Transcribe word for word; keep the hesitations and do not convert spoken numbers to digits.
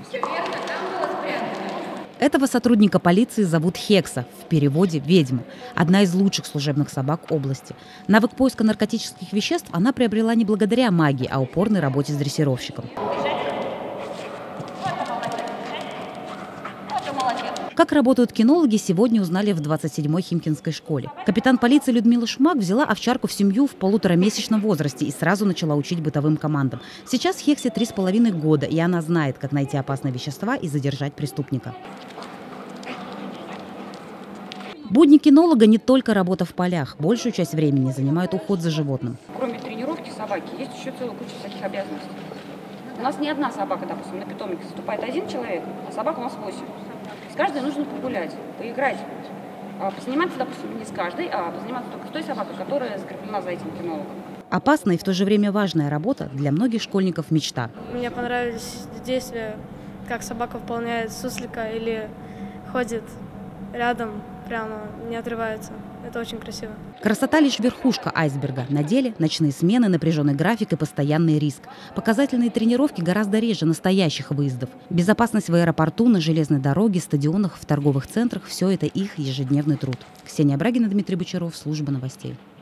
Этого сотрудника полиции зовут Хекса, в переводе «ведьма», одна из лучших служебных собак области. Навык поиска наркотических веществ она приобрела не благодаря магии, а упорной работе с дрессировщиком. Как работают кинологи, сегодня узнали в двадцать седьмой Химкинской школе. Капитан полиции Людмила Шумак взяла овчарку в семью в полуторамесячном возрасте и сразу начала учить бытовым командам. Сейчас Хексе три с половиной года, и она знает, как найти опасные вещества и задержать преступника. Будни кинолога не только работа в полях. Большую часть времени занимает уход за животным. Кроме тренировки собаки, есть еще целая куча всяких обязанностей. У нас не одна собака, допустим, на питомнике заступает один человек, а собак у нас восемь. С каждой нужно погулять, поиграть. А позаниматься, допустим, не с каждой, а позаниматься только с той собакой, которая закреплена за этим кинологом. Опасная и в то же время важная работа для многих школьников мечта. Мне понравились действия, как собака выполняет суслика или ходит рядом, прямо не отрывается. Это очень красиво. Красота лишь верхушка айсберга. На деле ночные смены, напряженный график и постоянный риск. Показательные тренировки гораздо реже настоящих выездов. Безопасность в аэропорту, на железной дороге, стадионах, в торговых центрах – все это их ежедневный труд. Ксения Брагина, Дмитрий Бочаров, служба новостей.